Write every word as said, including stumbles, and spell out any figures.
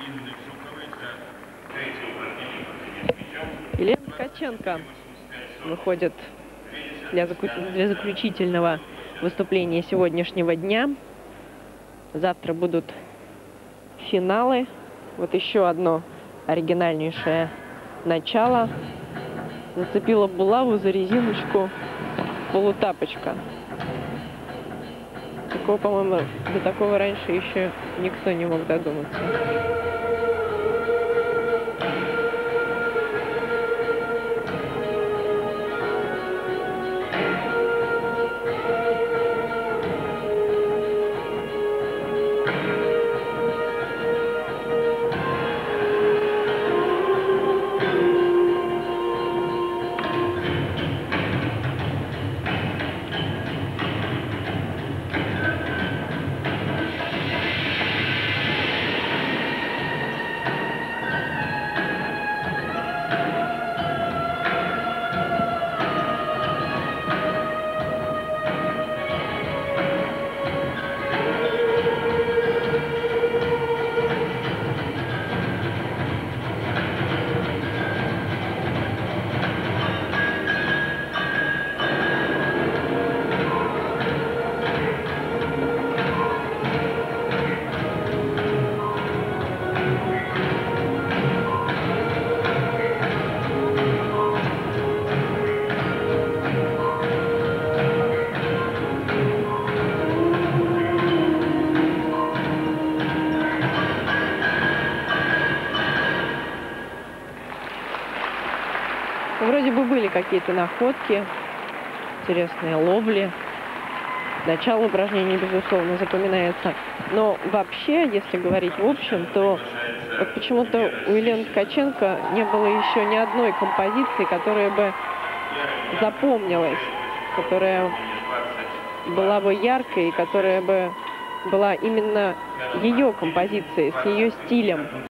Елена Ткаченко выходит для, заку... для заключительного выступления сегодняшнего дня. Завтра будут финалы. Вот еще одно оригинальнейшее начало. Зацепила булаву за резиночку полутапочка. Такого, по-моему, до такого раньше еще никто не мог додуматься. Вроде бы были какие-то находки, интересные ловли. Начало упражнений, безусловно, запоминается. Но вообще, если говорить в общем, то вот почему-то у Елены Ткаченко не было еще ни одной композиции, которая бы запомнилась, которая была бы яркой, и которая бы была именно ее композицией, с ее стилем.